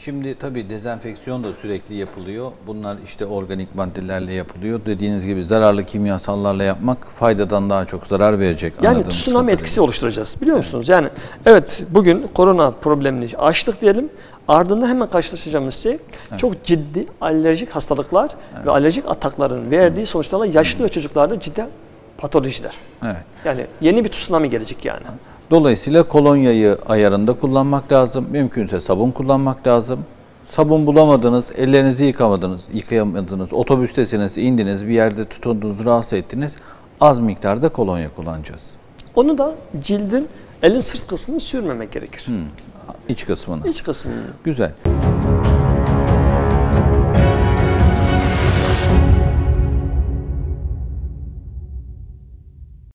Şimdi tabii dezenfeksiyon da sürekli yapılıyor. Bunlar işte organik maddelerle yapılıyor. Dediğiniz gibi zararlı kimyasallarla yapmak faydadan daha çok zarar verecek. Yani tsunami etkisi oluşturacağız biliyor musunuz? Yani evet, bugün korona problemini aştık diyelim. Ardından hemen karşılaşacağımız şey çok ciddi alerjik hastalıklar ve alerjik atakların verdiği sonuçlarla yaşlı ve çocuklarda ciddi patolojiler. Evet. Yani yeni bir tsunami gelecek yani. Dolayısıyla kolonyayı ayarında kullanmak lazım. Mümkünse sabun kullanmak lazım. Sabun bulamadınız, ellerinizi yıkayamadınız, otobüstesiniz, indiniz, bir yerde tutundunuz, rahatsız ettiniz. Az miktarda kolonya kullanacağız. Onu da cildin, elin sırt kısmını sürmemek gerekir. İç kısmını. İç kısmını. Güzel.